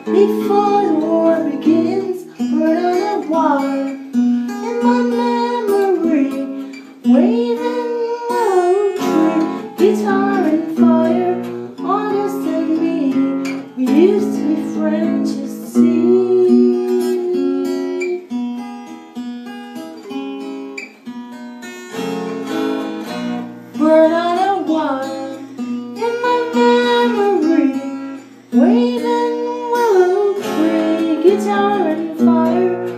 Before the war begins, burn on a wire. In my memory, waving willow tree, guitar and fire, August and me. We used to be friends, you see. Burn on a wire in my memory, waving willow tree, guitar and fire,